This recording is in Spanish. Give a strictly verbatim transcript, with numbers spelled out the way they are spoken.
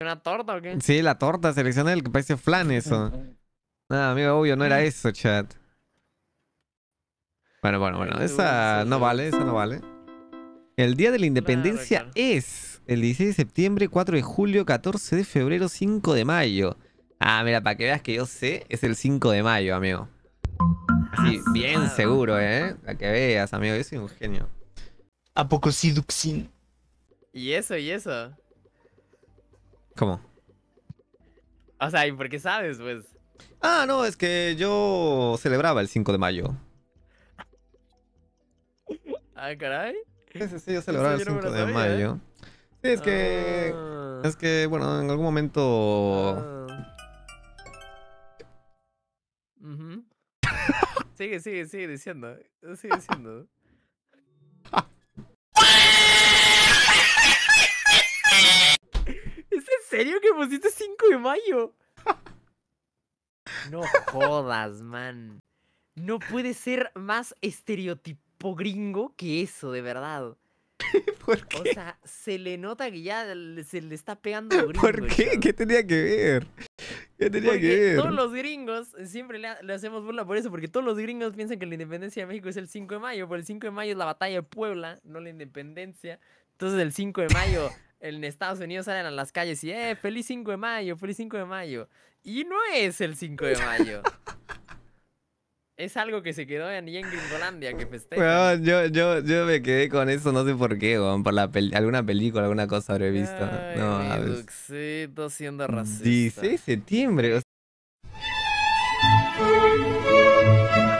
¿Una torta o qué? Sí, la torta, selecciona el que parece flan eso. Nada, amigo, obvio, no era eso, chat. Bueno, bueno, bueno, Qué esa dulce, no vale, esa no vale. El día de la Claro, independencia claro. es el dieciséis de septiembre, cuatro de julio, catorce de febrero, cinco de mayo. Ah, mira, para que veas que yo sé, es el cinco de mayo, amigo. Ah, Así, su bien madre. seguro, ¿eh? Para que veas, amigo, yo soy un genio. ¿A poco sí, Duxin? ¿Y eso, y eso? ¿Cómo? O sea, ¿y por qué sabes, pues? Ah, no, es que yo celebraba el cinco de mayo. Ah, caray. Sí, sí, sí, yo Eso celebraba el yo no me cinco lo de sabía, ¿eh? mayo. Sí, es que... Ah, Es que, bueno, en algún momento... ah. Ujú. Sigue, sigue, sigue diciendo. Sigue diciendo. ¿Es en serio que pusiste cinco de mayo? No jodas, man. No puede ser más estereotipo gringo que eso, de verdad. ¿Por O qué? sea, se le nota que ya le- se le está pegando lo ¿Por gringo, qué? chat. ¿Qué tenía que ver? ¿Qué tenía que Porque todos ver? los gringos, siempre le, ha- le hacemos burla por eso, porque todos los gringos piensan que la independencia de México es el cinco de mayo, pero el cinco de mayo es la batalla de Puebla, no la independencia. Entonces el cinco de mayo en Estados Unidos salen a las calles y, eh, feliz cinco de mayo, feliz cinco de mayo. Y no es el cinco de mayo. Es algo que se quedó en, allá en Gringolandia, que festejan. Weón, yo, yo, yo me quedé con eso, no sé por qué, weón. Por la pel- alguna película, alguna cosa habré visto. Ay, No, mi a ver. Duxito siendo dieciséis racista. de septiembre.